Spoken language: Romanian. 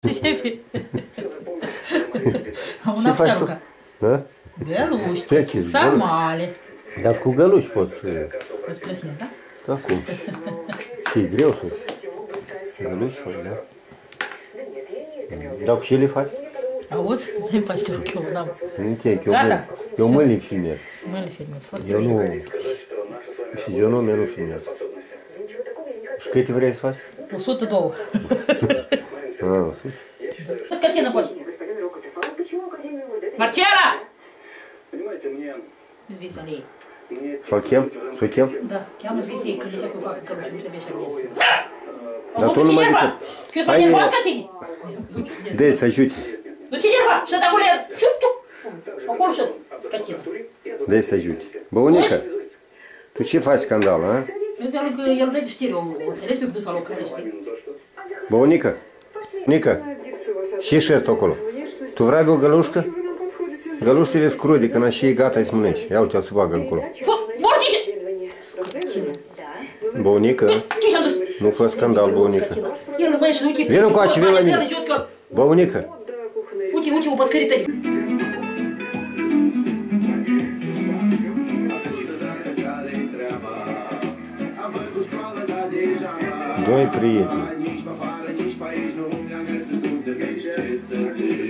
Șefi. Ce faci tu? Găluși, samale. Dar și cu găluși poți... Poți plesni, da? Da, cum? Și e greu să... Găluși faci, da? Dar cu ce le faci? Auzi? Nu-mi faci tu că eu n-am. Nu te, Gata. eu mă le filmez. Mă le filmez, foarte Eu bine. nu... Fizionomia nu filmez. Și câte vrei să faci? 102. A, 100. Скотина хочет. Марчера! Веселей. Să-l chem? Să-l chem? Да, cheamă Vesei, că Vesea că fac că nu trebuie să ies. Dar tu nu mai decât. Că să ne faci scotine. Dă să ajute. Nu ce nerva, și acolo e. Acolo și scotine. Dă să ajute. Băunică, tu ce faci scandal, a? Înseamnă că el dă știri, o înțeles pe dânsa locare, știi? Băunică, Nica, și ăsta acolo. Tu vrei o gălușcă? Găluștile scrude, când și e gata, îi spunești. Ia uite-l să bagă acolo. Mortice! Scotine. Băunică, nu fă scandal, băunică. El mai și uite. Vino încoace, vino la mine. Băunică. Uite, uite, o păscărită. Doi prieteni.